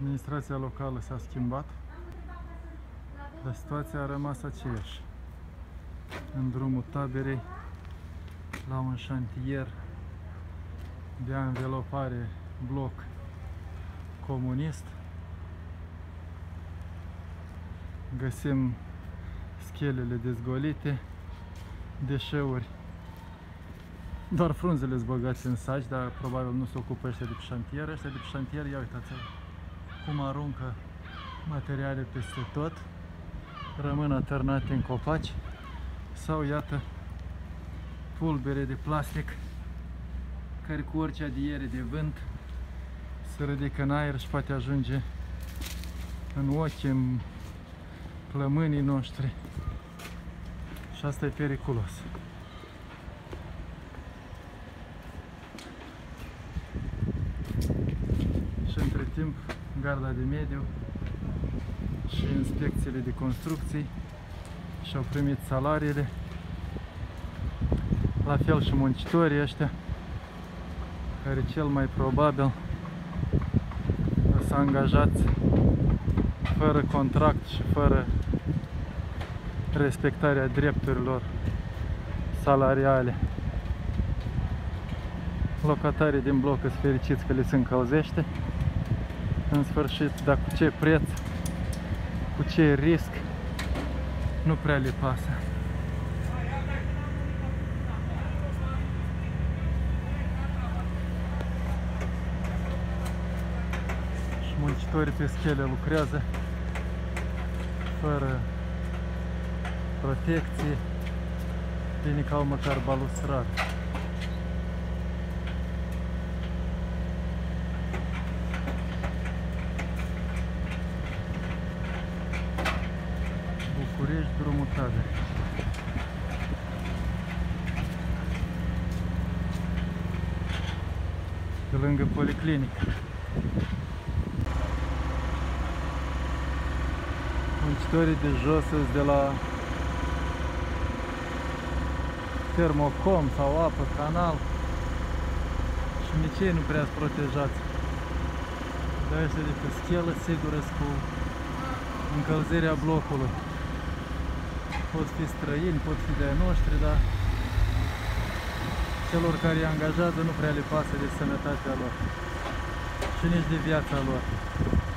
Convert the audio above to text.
Administrația locală s-a schimbat, dar situația a rămas aceeași. În drumul taberei, la un șantier de anvelopare bloc comunist, găsim schelele dezgolite, deșeuri, doar frunzele sunt băgate în saci, dar probabil nu se ocupă ăștia de pe șantier. Ăștia de pe șantier, ia uitați cum aruncă materiale peste tot, rămân atârnate în copaci, sau iată pulbere de plastic care cu orice adiere de vânt se ridică în aer și poate ajunge în ochi, în plămânii noștri, și asta e periculos. Și între timp, garda de mediu și inspecțiile de construcții și-au primit salariile, la fel și muncitorii ăștia, care cel mai probabil sunt angajați fără contract și fără respectarea drepturilor salariale. Locatarii din bloc sunt fericiți că le se încălzește în sfârșit, dar cu ce preț, cu ce risc, nu prea le pasă. Și muncitorii pe schele lucrează fără protecție, bine că au măcar balustrade. București, drumul taberei. Pe lângă policlinică. Muncitorii de jos sunt de la Termocom sau apă, canal, și nici ei nu prea sunt protejați. Dar ăștia de pe schelă, sigur, cu încălzirea blocului. Pot fi străini, pot fi de-ai noștri, dar celor care îi angajează nu prea le pasă de sănătatea lor și nici de viața lor.